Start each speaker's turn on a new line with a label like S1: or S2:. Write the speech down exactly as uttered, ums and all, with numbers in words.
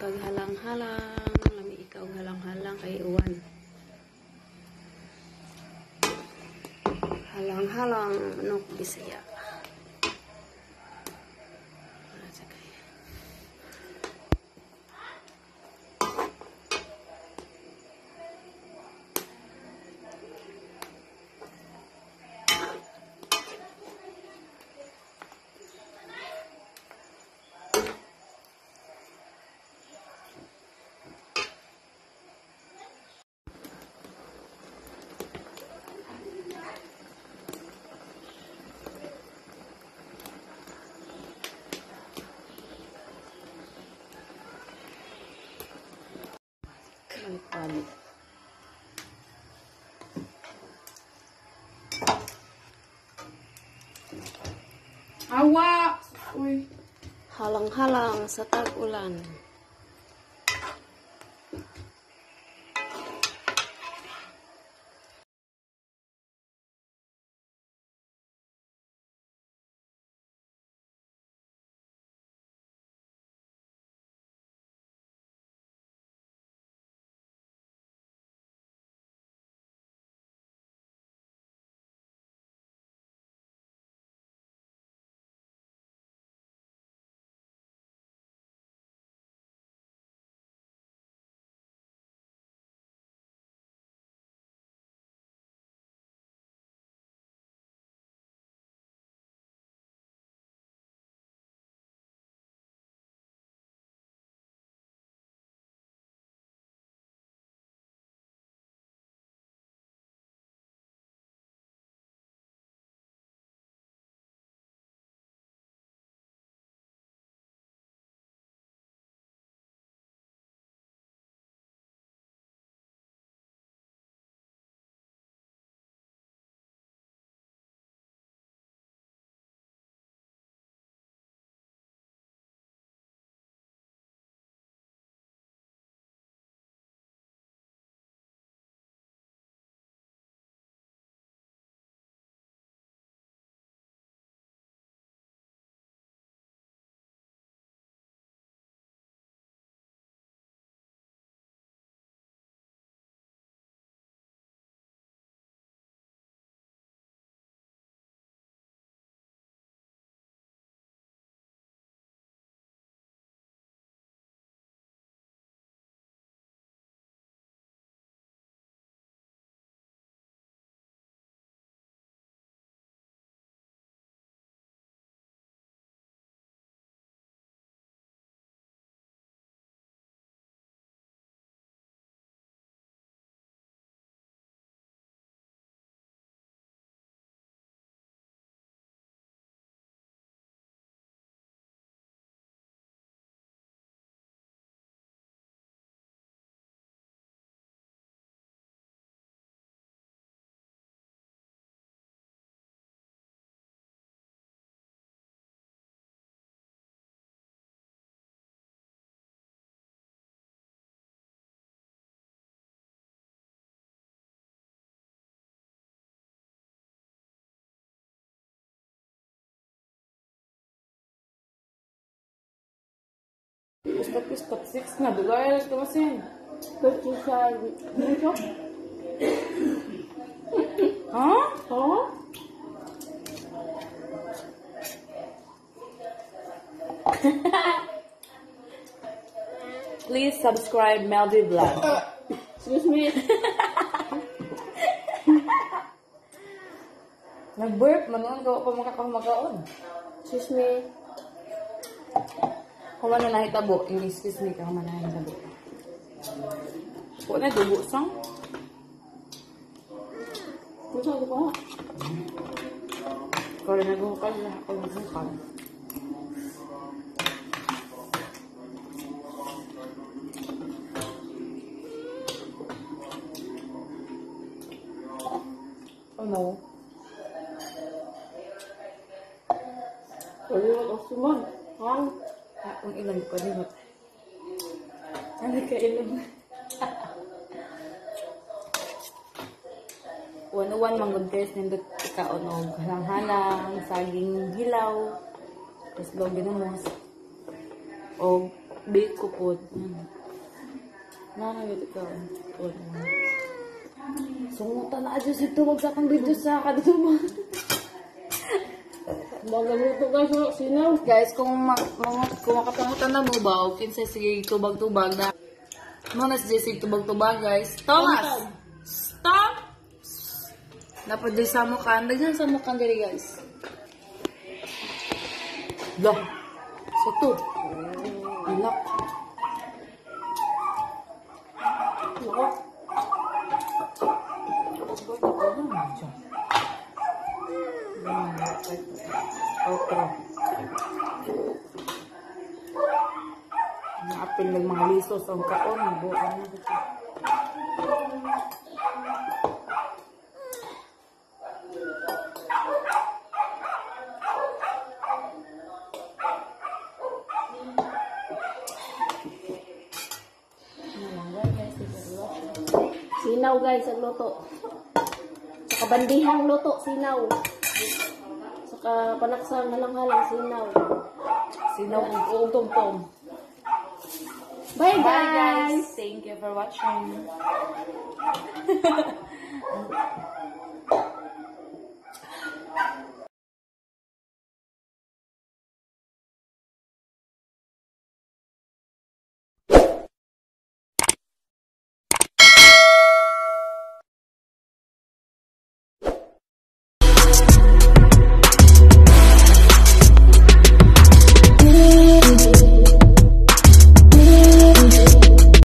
S1: paghalang-halang, lami ikaw halang-halang kay uwan. Halang-halang manok Bisaya. Balik-balik.
S2: Awa! Uy.
S1: Halang-halang sa tag-ulan.
S2: Stop, stop, six na. Dugay, tumasin. Pwede sa dito? Ha? Ha? Please subscribe Melody Vlog. Excuse me. Nag-burp, manon gawa pa makakakumagaon.
S1: Excuse me.
S2: Kung ano nahitabo, yung excuse me ka, kung ano nahitabo. Kung na, dugo sang.
S1: Kung saan ko ha?
S2: Kung na nagukal na ako nagukal. Oh no.
S1: Pwede mo ito suman. Hang.
S2: Ang ilan ko din. Ano ka ilan? One-one manggod guys, nindot ikaon o halang-halang, saging hilaw, tapos log ginamos, o Bake ko po. Nana gitu ka. Sungutan na adyo si tubag sa akong video sa kaduma.
S1: Baga luto guys, oh, sinaw.
S2: Guys, kung ma mga kung makapangutan na mo ba, o kinsa sige tubag-tubag na. Mo na sige sige tubag-tubag guys. Thomas. Stop. Dapat di sa mukan, daghan sa mukan diri guys. Lah. Satu. Ilak.
S1: Nako.
S2: Otro. Naapil ng mga lisos ang kaon. Buwan na dito.
S1: Sinaw guys, ang luto. Saka bandihang luto, sinaw. Saka panaksang halang-halang, sinaw.
S2: Sinaw ang uong tom-tom.
S1: Bye guys!
S2: Bye guys! Thank you for watching.